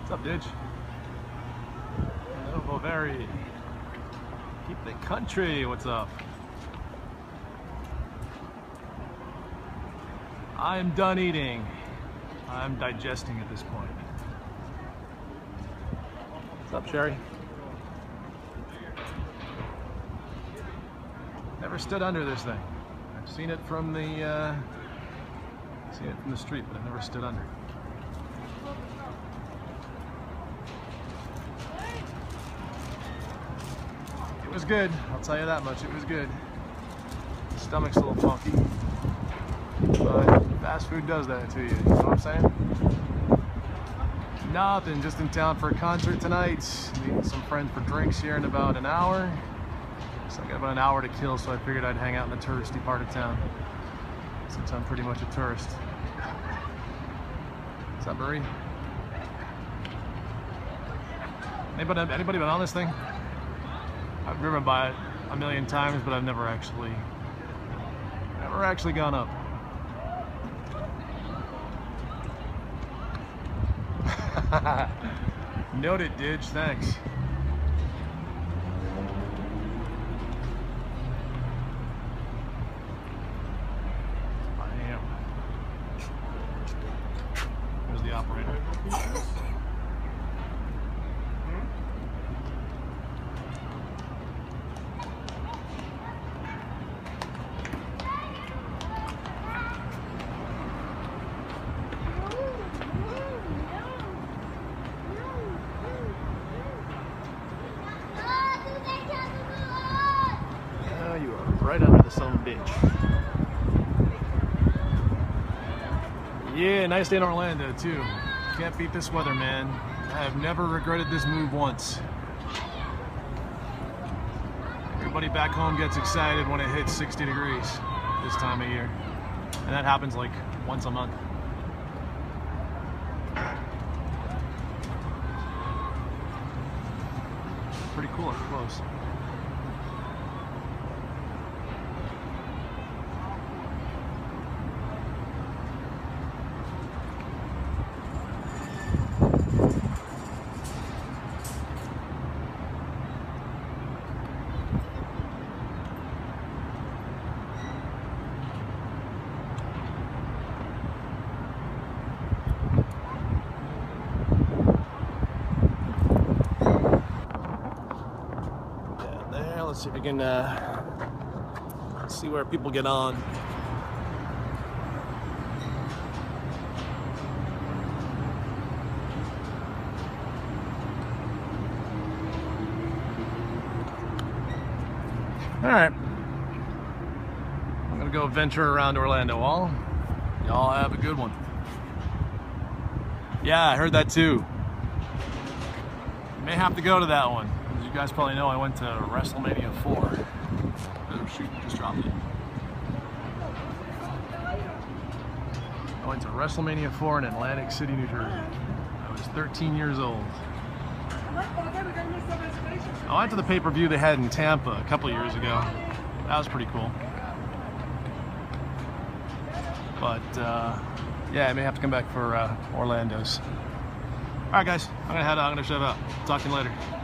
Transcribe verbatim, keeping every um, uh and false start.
What's up, Ditch? Hello, Boveri. Keep the country. What's up? I'm done eating. I'm digesting at this point. What's up, Sherry? Never stood under this thing. I've seen it from the uh, seen it from the street, but I've never stood under. It was good, I'll tell you that much, it was good. The stomach's a little funky, but fast food does that to you, you know what I'm saying? Nothing, just in town for a concert tonight, meeting some friends for drinks here in about an hour. So I got about an hour to kill, so I figured I'd hang out in the touristy part of town, since I'm pretty much a tourist. What's up, Marie? Anybody, anybody been on this thing? I've driven by it a million times, but I've never actually, never actually gone up. Noted, Didge, thanks. I am. There's the operator. Right under the son of a bitch. Yeah, nice day in Orlando too. Can't beat this weather, man. I have never regretted this move once. Everybody back home gets excited when it hits sixty degrees this time of year. And that happens like once a month. Pretty cool up close. Let's see if we can uh, see where people get on. All right, I'm gonna go venture around Orlando. All y'all have a good one. Yeah, I heard that too. May have to go to that one. As you guys probably know, I went to WrestleMania four. Oh shoot, just dropped it. I went to WrestleMania four in Atlantic City, New Jersey. I was thirteen years old. I went to the pay-per-view they had in Tampa a couple years ago. That was pretty cool. But uh, yeah, I may have to come back for uh, Orlando's. All right, guys, I'm gonna head out. I'm gonna shut up. Talk to you later.